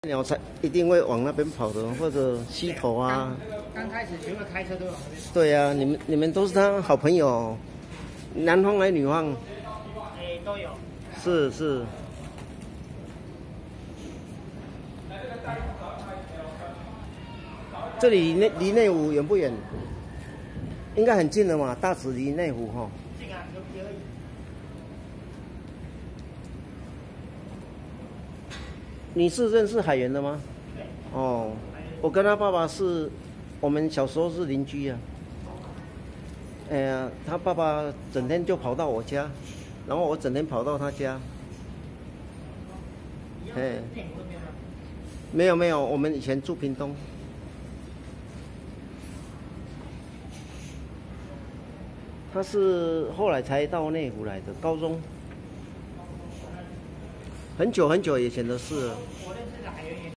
鸟才一定会往那边跑的，或者溪头啊。 刚开始全部开车都往那边跑。 对呀、你们都是他好朋友，男方还是女方？ 哎，都有。 是。这里离内湖远不远？应该很近了嘛，大直离内湖哈。 近啊，隔壁而已。 你是认识海源的吗？ 对。 哦，我跟他爸爸是，我们小时候是邻居啊。哎呀，他爸爸整天就跑到我家，然后我整天跑到他家。哎，没有，我们以前住屏东。他是后来才到内湖来的，高中。很久以前的事了。